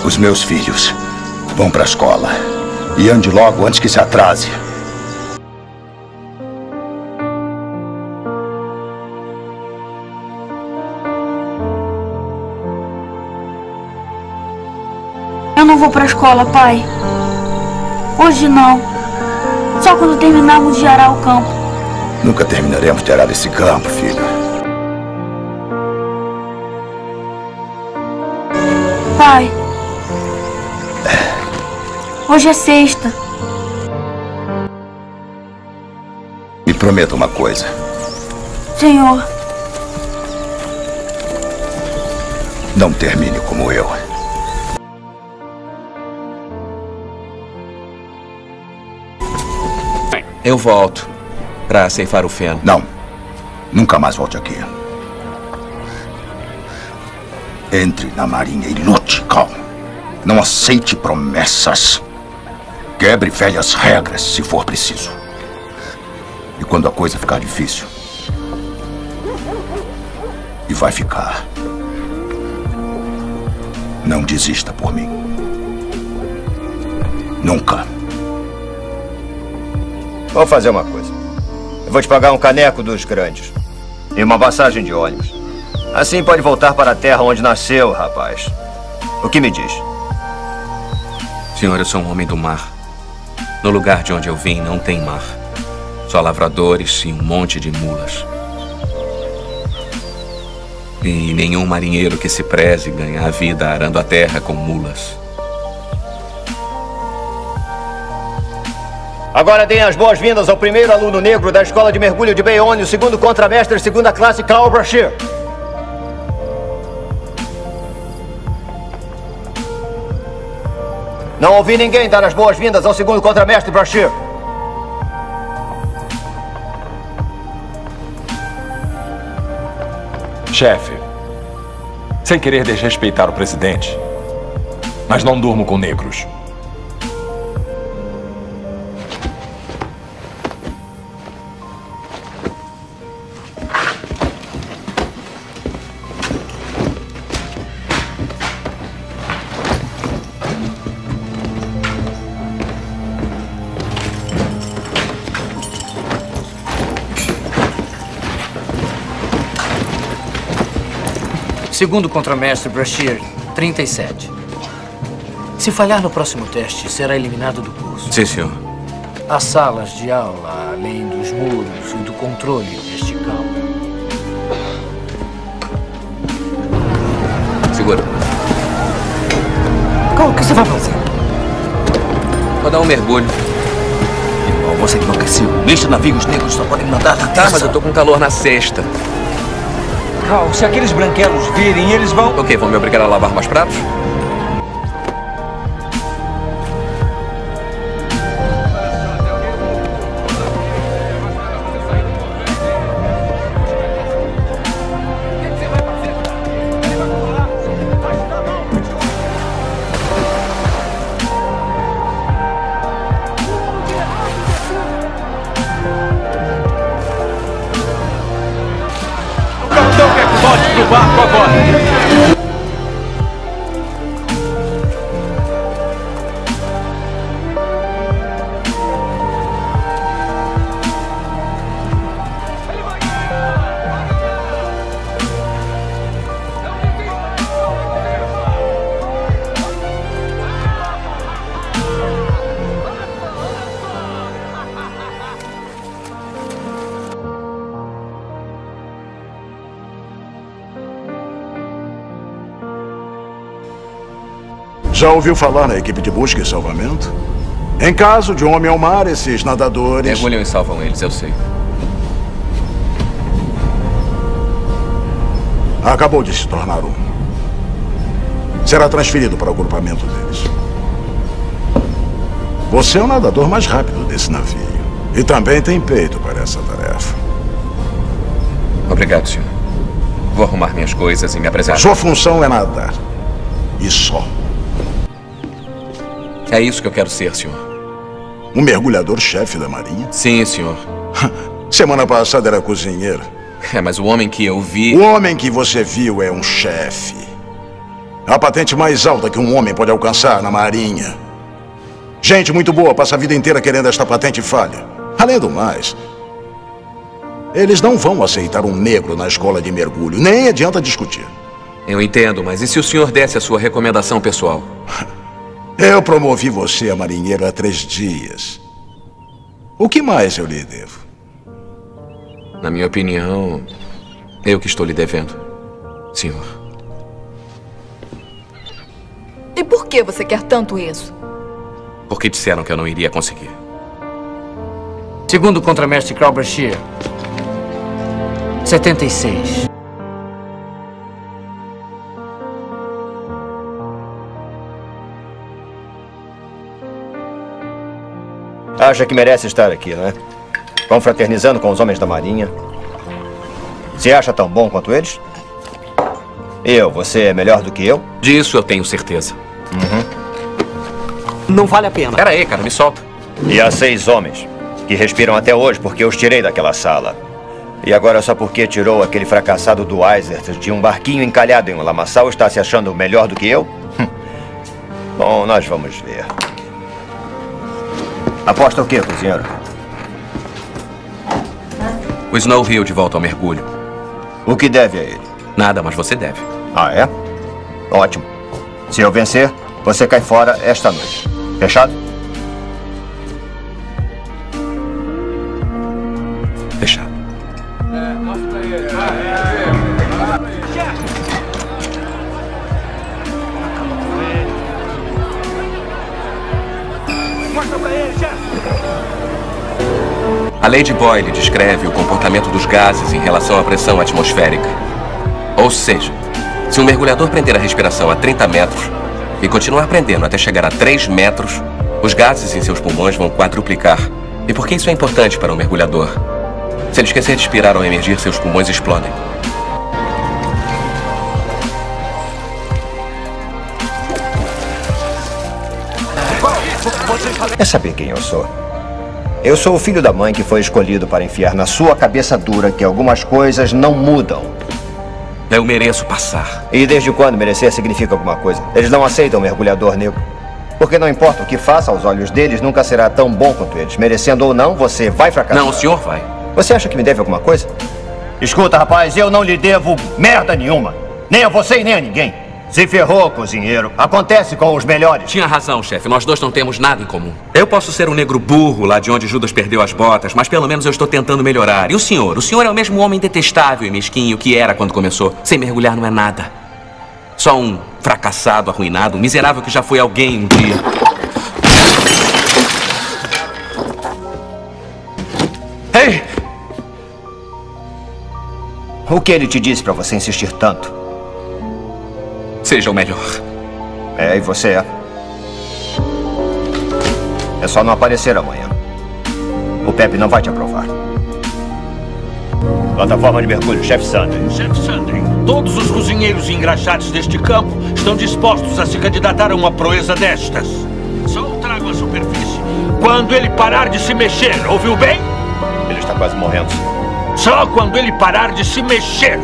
Os meus filhos vão para a escola. E ande logo antes que se atrase. Eu não vou para a escola, pai. Hoje não. Só quando terminarmos de arar o campo. Nunca terminaremos de arar esse campo, filho. Pai. Hoje é sexta. Me prometa uma coisa. Senhor. Não termine como eu. Eu volto para ceifar o feno. Não. Nunca mais volte aqui. Entre na marinha e lute, Cal. Não aceite promessas. Quebre velhas regras, se for preciso. E quando a coisa ficar difícil... E vai ficar... Não desista por mim. Nunca. Vou fazer uma coisa. Eu vou te pagar um caneco dos grandes. E uma passagem de ônibus. Assim pode voltar para a terra onde nasceu, rapaz. O que me diz? Senhor, eu sou um homem do mar. No lugar de onde eu vim não tem mar. Só lavradores e um monte de mulas. E nenhum marinheiro que se preze ganha a vida arando a terra com mulas. Agora deem as boas-vindas ao primeiro aluno negro da Escola de Mergulho de Bayonne, o segundo contramestre, segunda classe, Carl Brashear. Não ouvi ninguém dar as boas-vindas ao segundo contramestre Brashear. Chefe, sem querer desrespeitar o presidente, mas não durmo com negros. Segundo contramestre Brashear, 37. Se falhar no próximo teste, será eliminado do curso. Sim, senhor. As salas de aula, além dos muros e do controle deste campo. Segura. Qual o que você vai fazer? Vou dar um mergulho. Irmão, você enlouqueceu. Neste navio os negros só podem nadar na terra. Tá, mas eu tô com calor na sexta. Cal, se aqueles branquelos virem, eles vão... Ok, vão me obrigar a lavar mais pratos? Barco agora! Já ouviu falar na equipe de busca e salvamento? Em caso de um homem ao mar, esses nadadores... Mergulham e salvam eles, eu sei. Acabou de se tornar um. Será transferido para o agrupamento deles. Você é o nadador mais rápido desse navio. E também tem peito para essa tarefa. Obrigado, senhor. Vou arrumar minhas coisas e me apresentar. Sua função é nadar. E só. É isso que eu quero ser, senhor. Um mergulhador-chefe da Marinha? Sim, senhor. Semana passada era cozinheiro. É, mas o homem que eu vi... O homem que você viu é um chefe. A patente mais alta que um homem pode alcançar na Marinha. Gente muito boa passa a vida inteira querendo esta patente falha. Além do mais, eles não vão aceitar um negro na escola de mergulho. Nem adianta discutir. Eu entendo, mas e se o senhor desse a sua recomendação pessoal? Eu promovi você a marinheiro há 3 dias. O que mais eu lhe devo? Na minha opinião, eu que estou lhe devendo, senhor. E por que você quer tanto isso? Porque disseram que eu não iria conseguir. Segundo o contramestre Crowbrashear, 76. Acha que merece estar aqui, não é? Confraternizando com os homens da Marinha. Se acha tão bom quanto eles? Você é melhor do que eu? Disso eu tenho certeza. Não vale a pena. Pera aí, cara, me solta. E há 6 homens que respiram até hoje porque eu os tirei daquela sala. E agora só porque tirou aquele fracassado do Isert de um barquinho encalhado em um lamaçal está se achando melhor do que eu? Bom, nós vamos ver. Aposta o quê, cozinheiro? O Snow Hill de volta ao mergulho. O que deve a ele? Nada, mas você deve. Ah, é? Ótimo. Se eu vencer, você cai fora esta noite. Fechado? Fechado. A lei de Boyle descreve o comportamento dos gases em relação à pressão atmosférica. Ou seja, se um mergulhador prender a respiração a 30 metros e continuar prendendo até chegar a 3 metros, os gases em seus pulmões vão quadruplicar. E por que isso é importante para um mergulhador? Se ele esquecer de expirar ao emergir, seus pulmões explodem. É saber quem eu sou. Eu sou o filho da mãe que foi escolhido para enfiar na sua cabeça dura que algumas coisas não mudam. Eu mereço passar. E desde quando merecer significa alguma coisa? Eles não aceitam um mergulhador negro. Porque não importa o que faça aos olhos deles, nunca será tão bom quanto eles. Merecendo ou não, você vai fracassar. Não, o senhor vai. Você acha que me deve alguma coisa? Escuta, rapaz, eu não lhe devo merda nenhuma. Nem a você e nem a ninguém. Se ferrou, cozinheiro. Acontece com os melhores. Tinha razão, chefe. Nós dois não temos nada em comum. Eu posso ser um negro burro lá de onde Judas perdeu as botas, mas pelo menos eu estou tentando melhorar. E o senhor? O senhor é o mesmo homem detestável e mesquinho que era quando começou. Sem mergulhar não é nada. Só um fracassado, arruinado, um miserável que já foi alguém um dia. Ei! O que ele te disse para você insistir tanto? Seja o melhor. E você é? É só não aparecer amanhã. O Pepe não vai te aprovar. Plataforma de mergulho, chefe Sandry. Chefe Sandry, todos os cozinheiros engraxados deste campo estão dispostos a se candidatar a uma proeza destas. Só o trago à superfície. Quando ele parar de se mexer, ouviu bem? Ele está quase morrendo. Só quando ele parar de se mexer.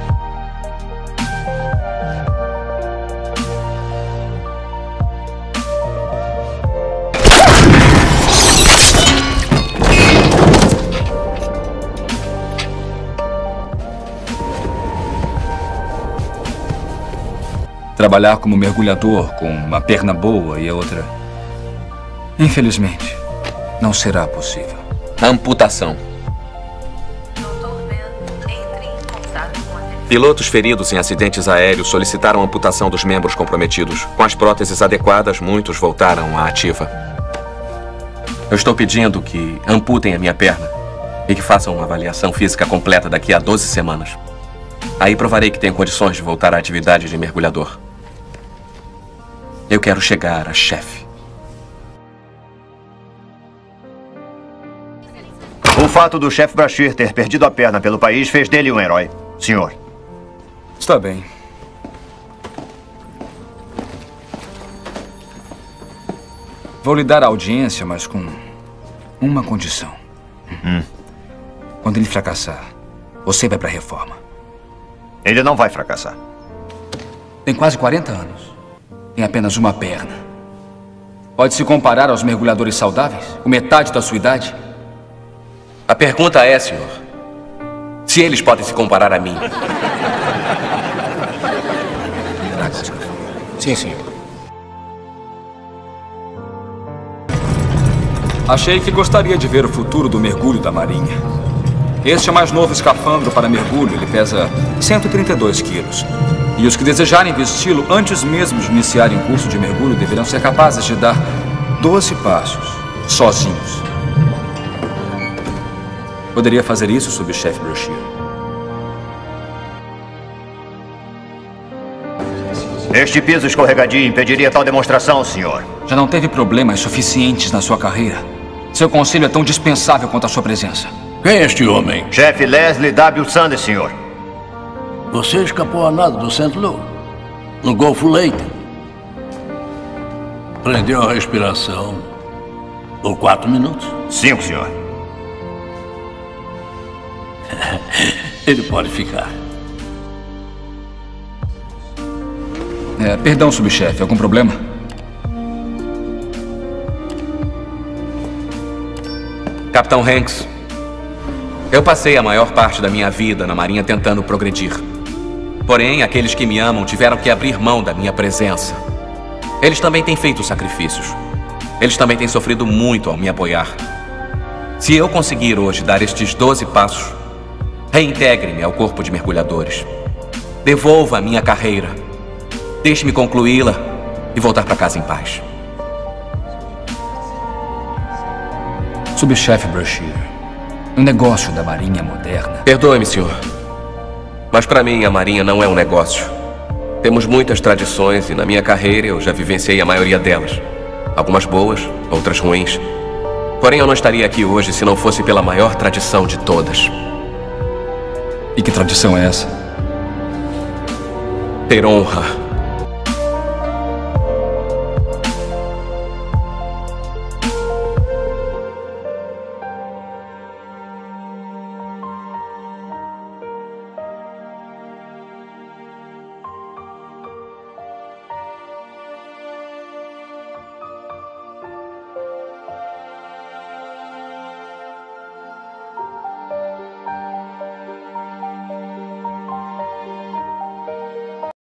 Trabalhar como mergulhador com uma perna boa e a outra... Infelizmente, não será possível. Amputação. Pilotos feridos em acidentes aéreos solicitaram amputação dos membros comprometidos. Com as próteses adequadas, muitos voltaram à ativa. Eu estou pedindo que amputem a minha perna e que façam uma avaliação física completa daqui a 12 semanas. Aí provarei que tenho condições de voltar à atividade de mergulhador. Eu quero chegar a chefe. O fato do chefe Brashear ter perdido a perna pelo país fez dele um herói, senhor. Está bem. Vou lhe dar a audiência, mas com uma condição. Quando ele fracassar, você vai para a reforma. Ele não vai fracassar. Tem quase 40 anos. Tem apenas uma perna. Pode se comparar aos mergulhadores saudáveis, com metade da sua idade? A pergunta é, senhor, se eles podem se comparar a mim. Sim, senhor. Achei que gostaria de ver o futuro do mergulho da Marinha. Este é o mais novo escafandro para mergulho. Ele pesa 132 quilos. E os que desejarem vesti-lo antes mesmo de iniciarem o curso de mergulho deverão ser capazes de dar 12 passos, sozinhos. Poderia fazer isso, subchefe Brashear? Este piso escorregadio impediria tal demonstração, senhor. Já não teve problemas suficientes na sua carreira? Seu conselho é tão dispensável quanto a sua presença. Quem é este homem? Chefe Leslie W. Sanders, senhor. Você escapou a nada do St. Louis, no Golfo Lake. Prendeu a respiração por 4 minutos. 5, senhor. Ele pode ficar. Perdão, subchefe. Algum problema? Capitão Hanks, eu passei a maior parte da minha vida na Marinha tentando progredir. Porém, aqueles que me amam tiveram que abrir mão da minha presença. Eles também têm feito sacrifícios. Eles também têm sofrido muito ao me apoiar. Se eu conseguir hoje dar estes 12 passos, reintegre-me ao corpo de mergulhadores. Devolva a minha carreira. Deixe-me concluí-la e voltar para casa em paz. Subchefe Brashear, o negócio da Marinha moderna... Perdoe-me, senhor. Mas para mim, a Marinha não é um negócio. Temos muitas tradições e na minha carreira eu já vivenciei a maioria delas. Algumas boas, outras ruins. Porém, eu não estaria aqui hoje se não fosse pela maior tradição de todas. E que tradição é essa? Ter honra.